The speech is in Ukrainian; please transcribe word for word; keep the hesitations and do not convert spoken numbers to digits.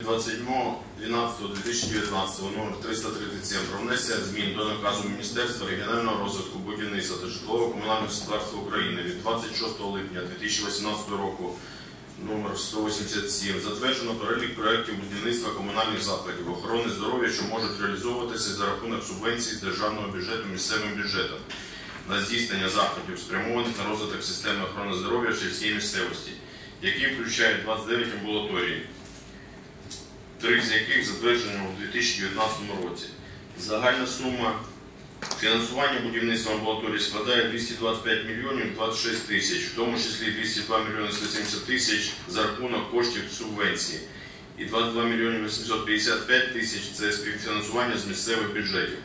двадцять сьомого дванадцятого дві тисячі дев'ятнадцятого номер триста тридцять сім про внесення змін до наказу Міністерства регіонального розвитку, будівництва та житлово-комунального господарства України від двадцять шостого липня дві тисячі вісімнадцятого року номер сто вісімдесят сім затверджено перелік проєктів будівництва комунальних закладів охорони здоров'я, що можуть реалізовуватися за рахунок субвенцій з державного бюджету місцевим бюджетом на здійснення заходів, спрямованих на розвиток системи охорони здоров'я в сільській місцевості, які включають двадцять дев'ять амбулаторій, три з яких затверджені у дві тисячі дев'ятнадцятому році. Загальна сума фінансування будівництва амбулаторій складає двісті двадцять п'ять мільйонів двадцять шість тисяч, в тому числі двісті два мільйони сто сімдесят тисяч за рахунок коштів субвенції і двадцять два мільйони вісімсот п'ятдесят п'ять тисяч – це співфінансування з місцевих бюджетів.